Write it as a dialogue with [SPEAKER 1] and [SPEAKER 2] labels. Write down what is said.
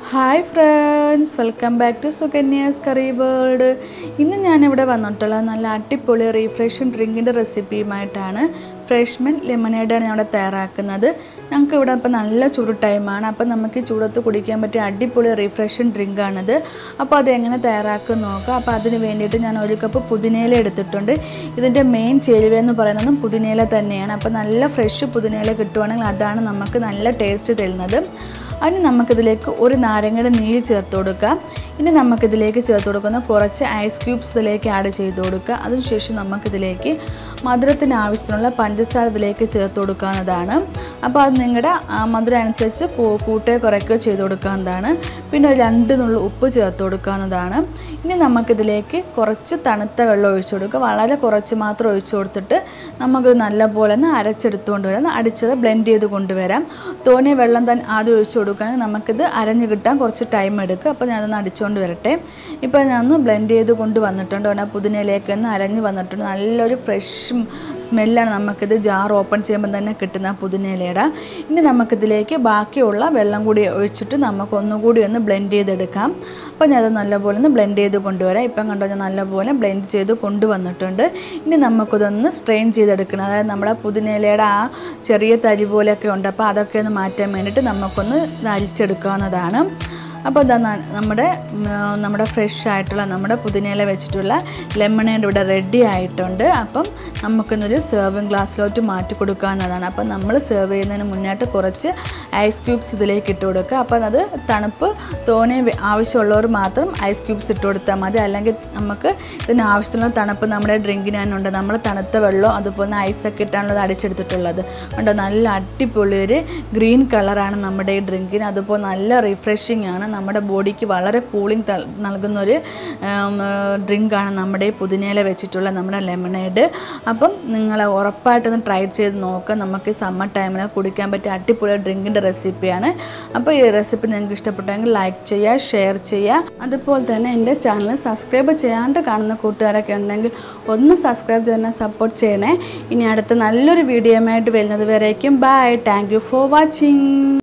[SPEAKER 1] Hi friends, welcome back to Sukanya's curry world. ഇന്ന് ഞാനിവിടെ വന്നിട്ടുള്ള നല്ല അടിപൊളി റീഫ്രഷിങ് ഡ്രിങ്കിൻ്റെ റെസിപ്പിയുമായിട്ടാണ്. ഫ്രഷ്മെൻ ലെമണേഡാണ് ഞാൻ ഇവിടെ തയ്യാറാക്കുന്നത്. ഞങ്ങൾക്ക് ഇവിടെ ഇപ്പോൾ നല്ല ചൂട് ടൈമാണ്, അപ്പോൾ നമുക്ക് ചൂടത്ത് കുടിക്കാൻ പറ്റിയ അടിപൊളി റീഫ്രഷിങ് ഡ്രിങ്കാണിത്. അപ്പോൾ അതെങ്ങനെ തയ്യാറാക്കും നോക്കാം. അപ്പോൾ അതിന് വേണ്ടിയിട്ട് ഞാൻ 1 കപ്പ് പുതിനയില എടുത്തിട്ടുണ്ട്. ഇതിൻ്റെ മെയിൻ ചേരുവയെന്ന് പറയുന്നതും പുതിനയില തന്നെയാണ്. അപ്പോൾ നല്ല ഫ്രഷ് പുതിനയില കിട്ടുവാണെങ്കിൽ അതാണ് നമുക്ക് നല്ല ടേസ്റ്റ് തരുന്നത്. അതിന് നമുക്കിതിലേക്ക് 1 നാരങ്ങയുടെ നീര് ചേർത്ത് കൊടുക്കാം. ഇനി നമുക്കിതിലേക്ക് ചേർത്ത് കൊടുക്കുന്ന കുറച്ച് ഐസ് ക്യൂബ്സ് ഇതിലേക്ക് ആഡ് ചെയ്ത് കൊടുക്കുക. അതിനുശേഷം നമുക്കിതിലേക്ക് മധുരത്തിന് ആവശ്യത്തിനുള്ള പഞ്ചസാര ഇതിലേക്ക് ചേർത്ത് കൊടുക്കാവുന്നതാണ്. അപ്പോൾ അത് നിങ്ങളുടെ മധുരം അനുസരിച്ച് കൂട്ടുകയോ കുറയ്ക്കുകയോ ചെയ്ത് കൊടുക്കാവുന്നതാണ്. പിന്നെ ഒരു 2 നുള്ളി ഉപ്പ് ചേർത്ത് കൊടുക്കാവുന്നതാണ്. ഇനി നമുക്കിതിലേക്ക് കുറച്ച് തണുത്ത വെള്ളം ഒഴിച്ചു കൊടുക്കുക. വളരെ കുറച്ച് മാത്രം ഒഴിച്ചു കൊടുത്തിട്ട് നമുക്കിത് നല്ലപോലെ ഒന്ന് അരച്ചെടുത്തുകൊണ്ട് വരാം. അടിച്ചത് ബ്ലെൻഡ് ചെയ്ത് കൊണ്ടുവരാം. തോന്നിയ വെള്ളം തന്നെ ആദ്യം ഒഴിച്ചു കൊടുക്കുകയാണെങ്കിൽ നമുക്കിത് അരഞ്ഞ് കിട്ടാൻ കുറച്ച് ടൈം എടുക്കും. അപ്പോൾ ഞാനൊന്ന് അടിച്ചുകൊണ്ട് വരട്ടെ. ഇപ്പോൾ ഞാനൊന്ന് ബ്ലെൻഡ് ചെയ്ത് കൊണ്ട് വന്നിട്ടുണ്ട്. ആ പുതിനയിലേക്ക് ഒന്ന് അരഞ്ഞ് വന്നിട്ടുണ്ട്. നല്ലൊരു ഫ്രഷ് സ്മെല്ലാണ് നമുക്കിത് ജാർ ഓപ്പൺ ചെയ്യുമ്പോൾ തന്നെ കിട്ടുന്ന പുതിനയിലയുടെ. ഇനി നമുക്കിതിലേക്ക് ബാക്കിയുള്ള വെള്ളം കൂടി ഒഴിച്ചിട്ട് നമുക്കൊന്നുകൂടി ഒന്ന് ബ്ലെൻഡ് ചെയ്തെടുക്കാം. അപ്പോൾ ഞാനത് നല്ലപോലെ ഒന്ന് ബ്ലെൻഡ് ചെയ്ത് കൊണ്ടുവരാം. ഇപ്പം കണ്ടോ, ഞാൻ നല്ലപോലെ ബ്ലെൻഡ് ചെയ്ത് കൊണ്ടുവന്നിട്ടുണ്ട്. ഇനി നമുക്കിതൊന്ന് സ്ട്രെയിൻ ചെയ്തെടുക്കണം. അതായത് നമ്മുടെ പുതിനയിലയുടെ ആ ചെറിയ തരി പോലെയൊക്കെ ഉണ്ട്. അപ്പോൾ അതൊക്കെ ഒന്ന് മാറ്റാൻ വേണ്ടിയിട്ട് നമുക്കൊന്ന് അരിച്ചെടുക്കാവുന്നതാണ്. അപ്പോൾ ഇതാ നമ്മുടെ ഫ്രഷ് ആയിട്ടുള്ള നമ്മുടെ പുതിനയില വെച്ചിട്ടുള്ള ലെമണേഡ് ഇവിടെ റെഡി ആയിട്ടുണ്ട്. അപ്പം നമുക്കിന്നൊരു സെർവിങ് ഗ്ലാസ്സിലോട്ട് മാറ്റി കൊടുക്കാവുന്നതാണ്. അപ്പം നമ്മൾ സെർവ് ചെയ്യുന്നതിന് മുന്നായിട്ട് കുറച്ച് ഐസ് ക്യൂബ്സ് ഇതിലേക്ക് ഇട്ട് കൊടുക്കുക. അപ്പം അത് തണുപ്പ് തോനെ ആവശ്യമുള്ളവർ മാത്രം ഐസ് ക്യൂബ്സ് ഇട്ട് കൊടുത്താൽ മതി. അല്ലെങ്കിൽ നമുക്ക് ഇതിന് ആവശ്യമുള്ള തണുപ്പ് നമ്മുടെ ഡ്രിങ്കിനുണ്ട്. നമ്മൾ തണുത്ത വെള്ളമോ അതുപോലെ ഐസൊക്കെ ഇട്ടാണുള്ളത് അടിച്ചെടുത്തിട്ടുള്ളത്. കണ്ടോ, നല്ല അടിപൊളി ഒരു ഗ്രീൻ കളറാണ് നമ്മുടെ ഈ ഡ്രിങ്കിന്. അതുപോലെ നല്ല റിഫ്രഷിംഗ് ആണ്. നമ്മുടെ ബോഡിക്ക് വളരെ കൂളിംഗ് നൽകുന്നൊരു ഡ്രിങ്കാണ് നമ്മുടെ ഈ പുതിനയില വെച്ചിട്ടുള്ള നമ്മുടെ ലെമണേഡ്. അപ്പം നിങ്ങൾ ഉറപ്പായിട്ടൊന്ന് ട്രൈ ചെയ്ത് നോക്കുക. നമുക്ക് സമ്മർ ടൈമിൽ കുടിക്കാൻ പറ്റിയ അടിപൊളി ഡ്രിങ്കിൻ്റെ റെസിപ്പിയാണ്. അപ്പോൾ ഈ റെസിപ്പി നിങ്ങൾക്ക് ഇഷ്ടപ്പെട്ടെങ്കിൽ ലൈക്ക് ചെയ്യുക, ഷെയർ ചെയ്യുക. അതുപോലെ തന്നെ എൻ്റെ ചാനൽ സബ്സ്ക്രൈബ് ചെയ്യാണ്ട് കാണുന്ന കൂട്ടുകാരൊക്കെ ഉണ്ടെങ്കിൽ ഒന്ന് സബ്സ്ക്രൈബ് ചെയ്യാൻ സപ്പോർട്ട് ചെയ്യണേ. ഇനി അടുത്ത നല്ലൊരു വീഡിയോയുമായിട്ട് വരുന്നത് വരേക്കും bye. Thank you for watching.